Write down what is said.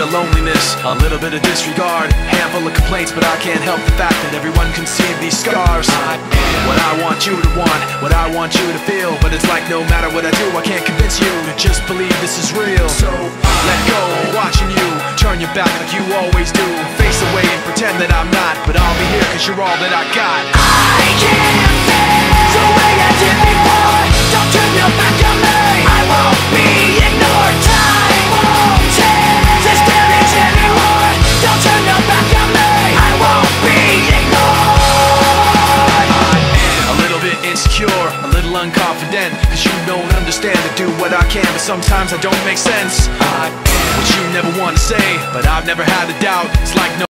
of loneliness, a little bit of disregard, handful of complaints, but I can't help the fact that everyone can see these scars. I am what I want you to want, what I want you to feel, but it's like no matter what I do, I can't convince you to just believe this is real. So let go, watching you turn your back like you always do, face away and pretend that I'm not, but I'll be here cause you're all that I got. I can't feel the way I did before. Don't turn your back on me, I won't be ignored. Time won't change this damage anymore. Don't turn your back on me, I won't be ignored. I'm a little bit insecure, a little unconfident, cause you don't understand to do what I can, but sometimes I don't make sense. I am what you never want to say, but I've never had a doubt. It's like no